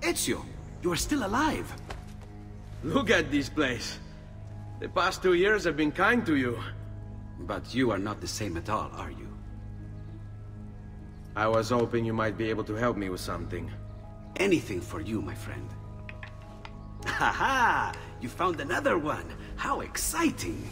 Ezio, you are still alive. Look at this place. The past 2 years have been kind to you. But you are not the same at all, are you? I was hoping you might be able to help me with something. Anything for you, my friend. Haha! You found another one! How exciting!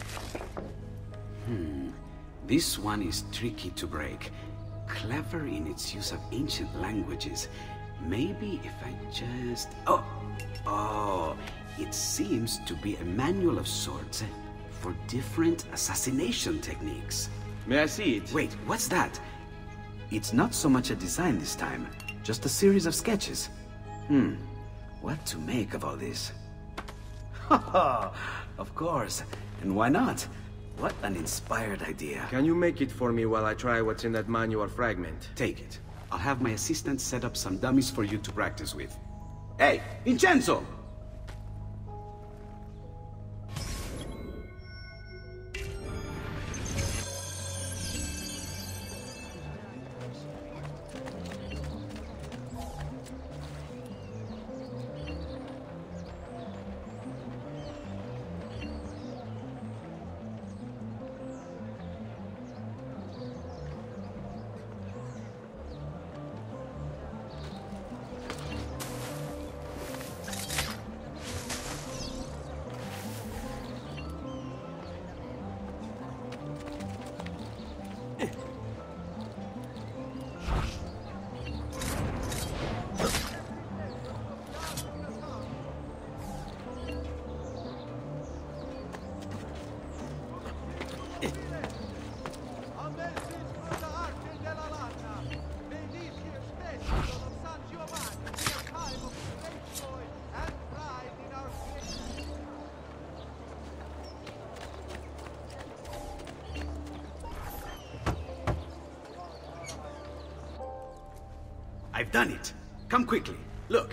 This one is tricky to break. Clever in its use of ancient languages. Maybe if I just... Oh! It seems to be a manual of sorts for different assassination techniques. May I see it? Wait, what's that? It's not so much a design this time, just a series of sketches. What to make of all this? Haha, of course. And why not? What an inspired idea. Can you make it for me while I try what's in that manual fragment? Take it. I'll have my assistant set up some dummies for you to practice with. Hey, Vincenzo! I've done it. Come quickly. Look.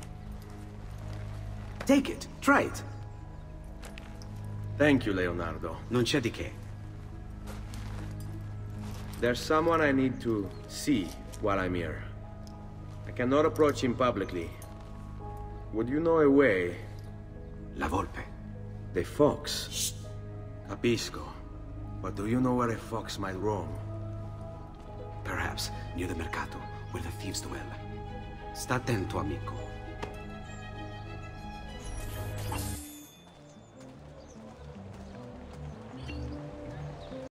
Take it. Try it. Thank you, Leonardo. Non c'è di che. There's someone I need to see while I'm here. I cannot approach him publicly. Would you know a way? La Volpe. The fox. Shh. Capisco. But do you know where a fox might roam? Perhaps near the mercato, where the thieves dwell. Sta attento, amico.